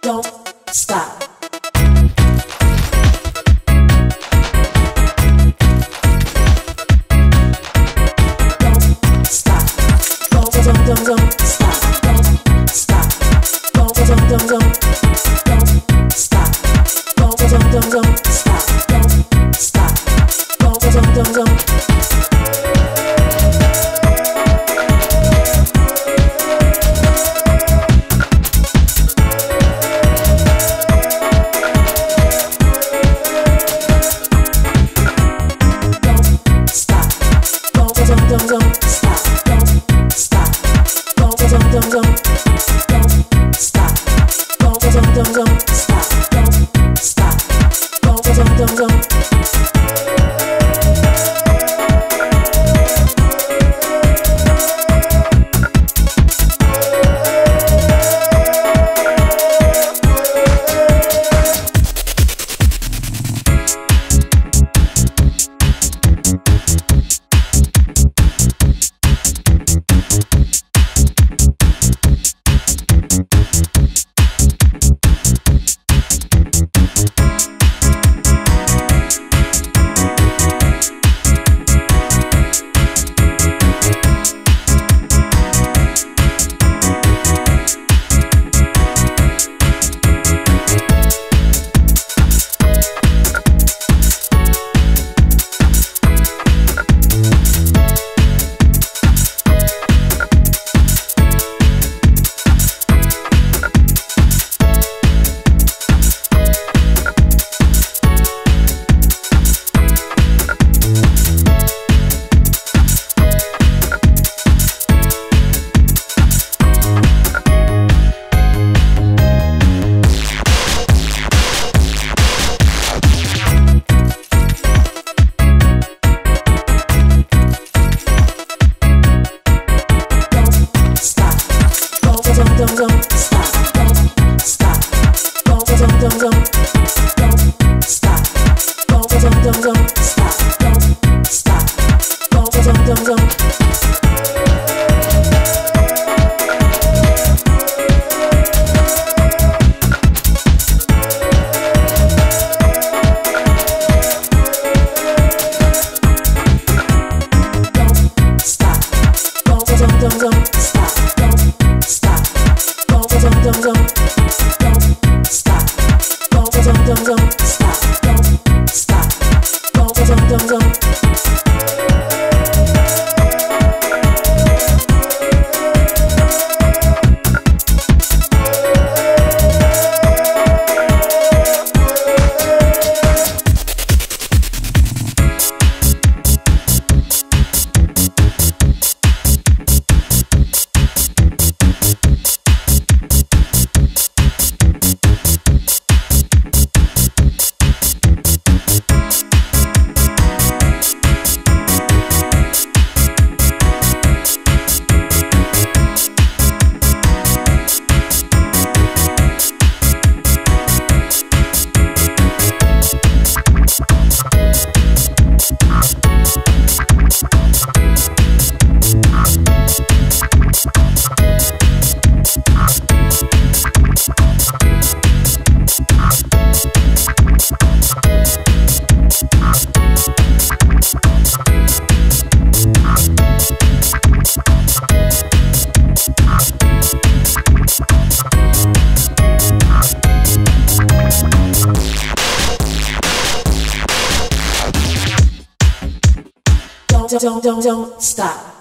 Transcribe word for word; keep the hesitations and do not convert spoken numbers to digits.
don't stop. Don't stop. Don't don't don't don't stop. Don't stop. Don't don't don't don't don't stop. Don't don't don't don't stop. Don't stop. Don't don't don't don't. Don't don't stop. Don't stop. Don't don't don't don't don't stop. Don't don't don't don't stop. Don't stop. Don't don't don't don't. Don't don't stop. Don't stop. Don't don't don't don't don't stop. Don't don't don't don't stop. Don't stop. Don't don't don't don't. Don't don't don't stop. Don't stop. Don't don't don't don't don't stop. Don't don't don't don't stop. Don't stop. Don't don't don't don't. Don't don't don't don't stop.